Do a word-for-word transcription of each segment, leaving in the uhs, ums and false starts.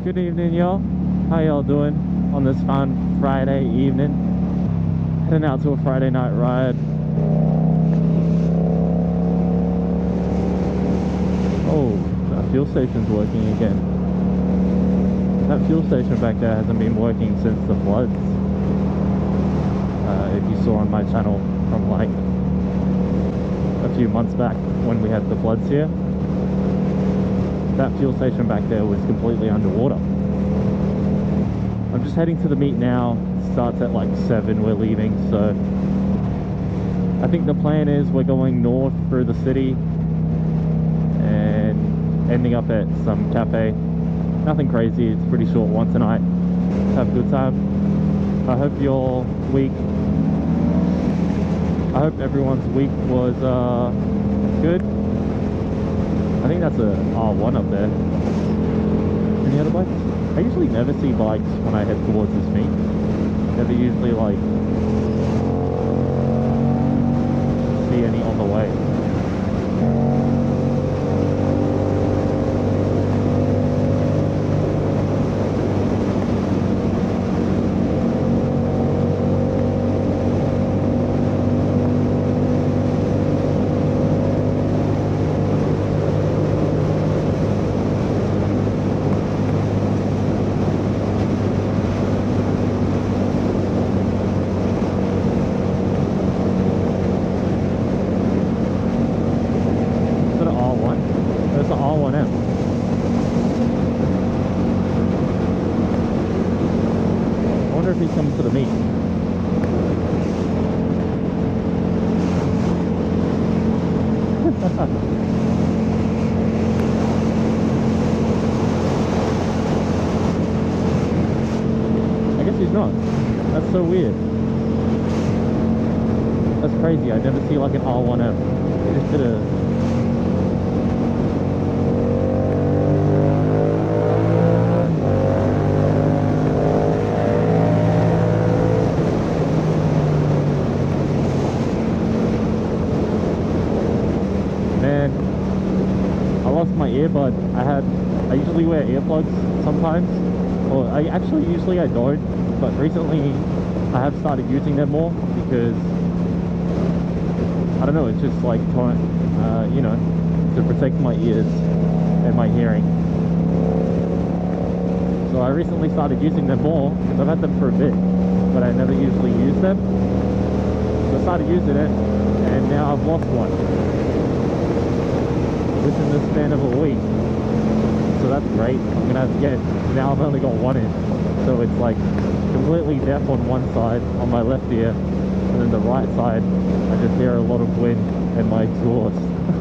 Good evening, y'all. How y'all doing on this fine Friday evening? Heading out to a Friday night ride. Oh, that fuel station's working again. That fuel station back there hasn't been working since the floods. Uh, if you saw on my channel from like a few months back when we had the floods here, that fuel station back there was completely underwater. I'm just heading to the meet now. It starts at like seven, we're leaving, so I think the plan is we're going north through the city and ending up at some cafe. Nothing crazy, it's pretty short one tonight. Have a good time. I hope your week, I hope everyone's week was uh, good. I think that's a R one up there. Any other bikes? I usually never see bikes when I head towards this meet. Never usually like see any on the way. I guess he's not. That's so weird. That's crazy. I never see like an R one M. They just did a earbud. I had I usually wear earplugs sometimes, or I actually usually I don't, but recently I have started using them more because I don't know, it's just like uh, you know, to protect my ears and my hearing. So I recently started using them more because I've had them for a bit, but I never usually use them. So I started using it and now I've lost one within the span of a week, so that's great. I'm gonna have to get, now I've only got one in, so it's like completely deaf on one side, on my left ear, and then the right side I just hear a lot of wind and my exhaust.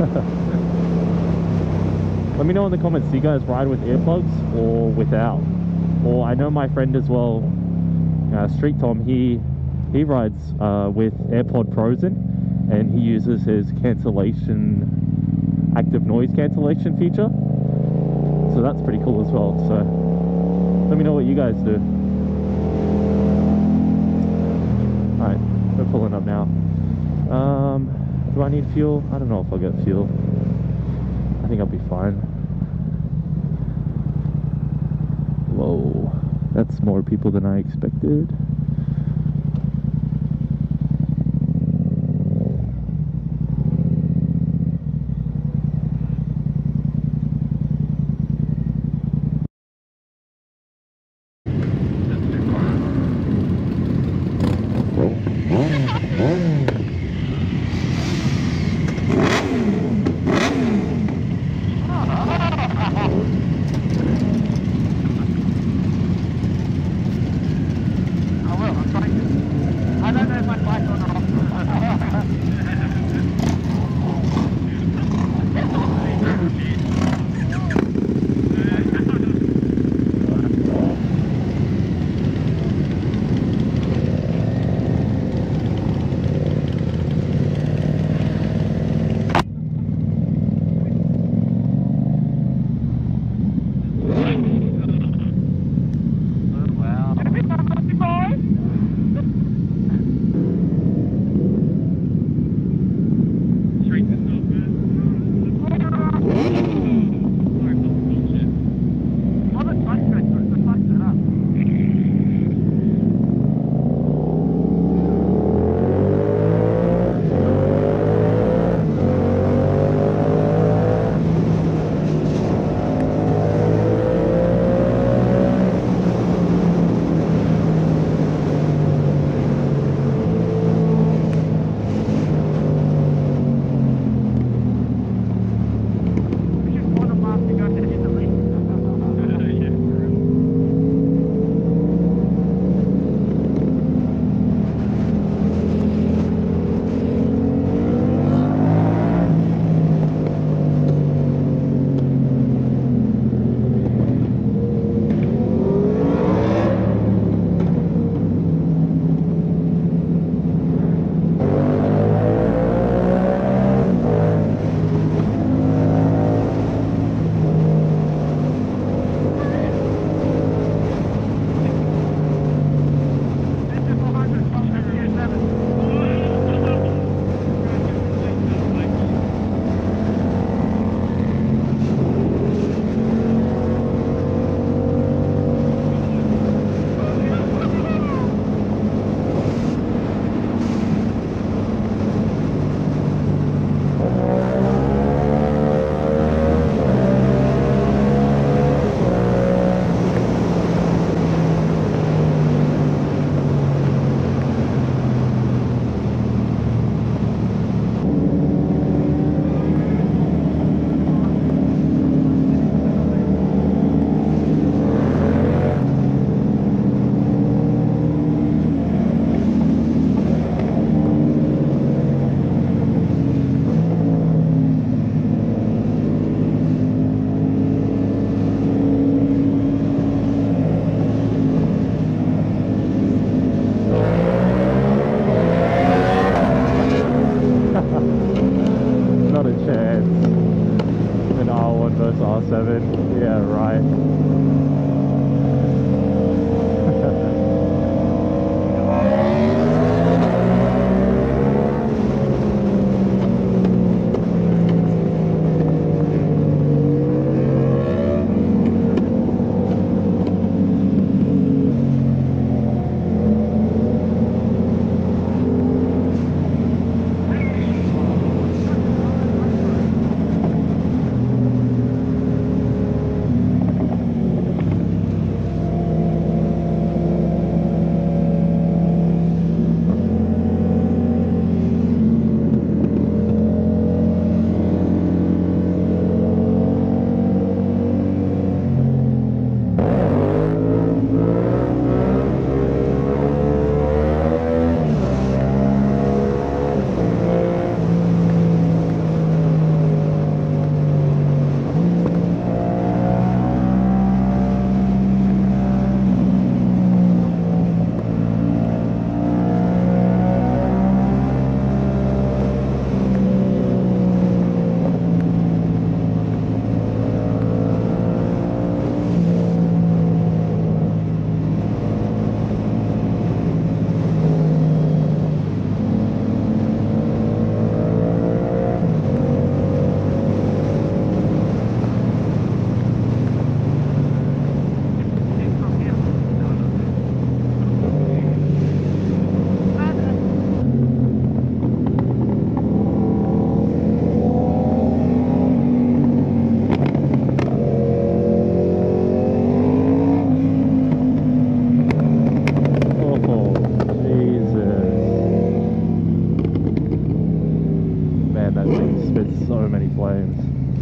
Let me know in the comments, do you guys ride with earplugs or without? Or I know my friend as well, uh, Street Tom, he he rides uh, with AirPod Pros in, and he uses his cancellation active noise cancellation feature, so that's pretty cool as well. So let me know what you guys do. All right, we're pulling up now. Um do I need fuel? I don't know if I'll get fuel. I think I'll be fine. Whoa, that's more people than I expected. R seven. Yeah, right. So many flames.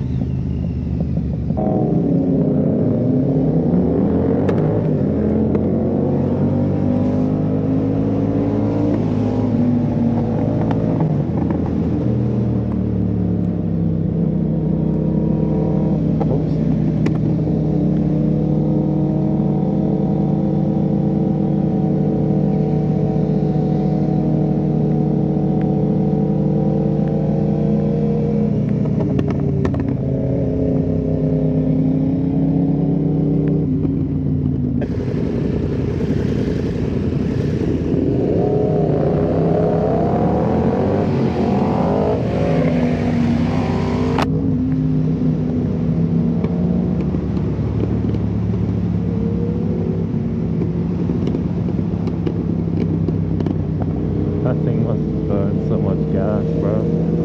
That thing must burn so much gas, bro.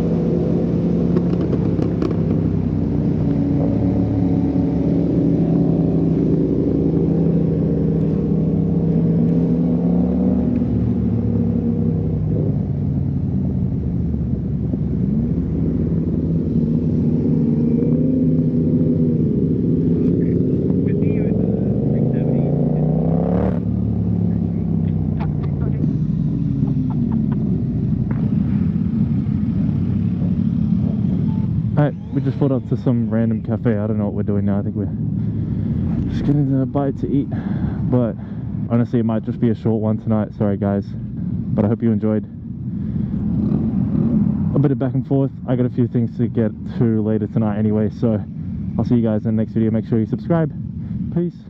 Alright, we just pulled up to some random cafe. I don't know what we're doing now. I think we're just getting a bite to eat. But honestly, it might just be a short one tonight. Sorry guys. But I hope you enjoyed a bit of back and forth. I got a few things to get to later tonight anyway. So I'll see you guys in the next video. Make sure you subscribe. Peace.